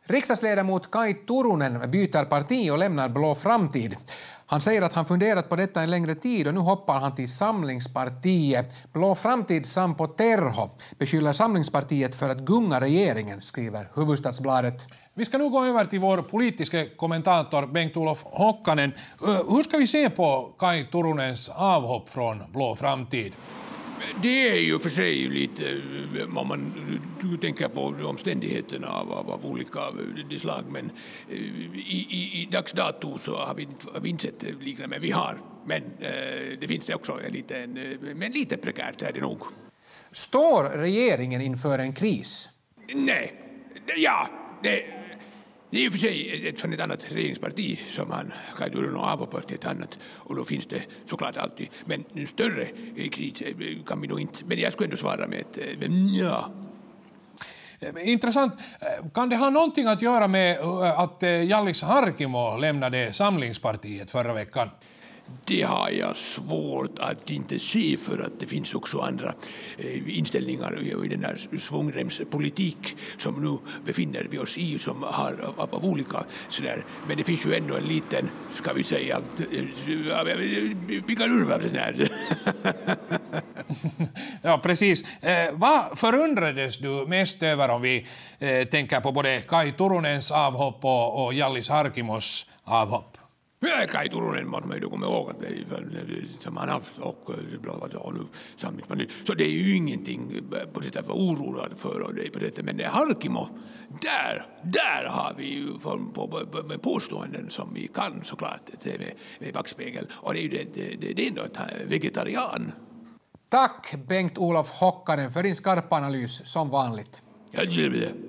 Riksdagsledamot Kaj Turunen byter parti och lämnar Blå framtid. Han säger att han funderat på detta en längre tid och nu hoppar han till Samlingspartiet. Blå framtid Sampo Terho beskyller Samlingspartiet för att gunga regeringen, skriver Hufvudstadsbladet. Vi ska nu gå över till vår politiska kommentator Bengt-Olof Hokkanen. Hur ska vi se på Kaj Turunens avhopp från Blå framtid? Det är ju för sig lite, om man tänker på omständigheterna av olika slag, men i dags dato så har vi inte sett liknande, men vi har. Men det finns också men lite prekärt är det nog. Står regeringen inför en kris? Nej, det är i och för sig från ett annat regeringsparti som han Kaj Turunen och avhoppar till ett annat, och då finns det såklart alltid, men en större kris kan vi nog inte, men jag skulle ändå svara med ett ja. Intressant. Kan det ha någonting att göra med att Hjallis Harkimo lämnade Samlingspartiet förra veckan? Det har jag svårt att inte se, för att det finns också andra inställningar i den här svångremspolitik som nu befinner vi oss i, som har av olika sådär. Men det finns ju ändå en liten, ska vi säga, pickalurva av sån här. Ja, precis. Vad förundrades du mest över om vi tänker på både Kaj Turunens avhopp och Hjallis Harkimos avhopp? Kaj Turunen måste man ju komma ihåg att det är som han haft och nu Samlingspartiet. Så det är ju ingenting på det för oroad för och det på det. Men Harkimo, där har vi ju med påståenden som vi kan såklart med backspegel. Och det är ju det är ändå ett vegetarian. Tack Bengt-Olof Hokkanen för din skarpa analys som vanligt. Ja, det är det.